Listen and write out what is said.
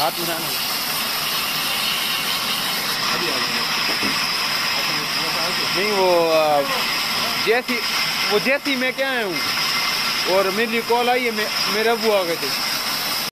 हाथ उठाना नहीं। वो जैसी मैं क्या आया हूँ और मेरी कॉल आई है, मेरे अबू आ गए थे।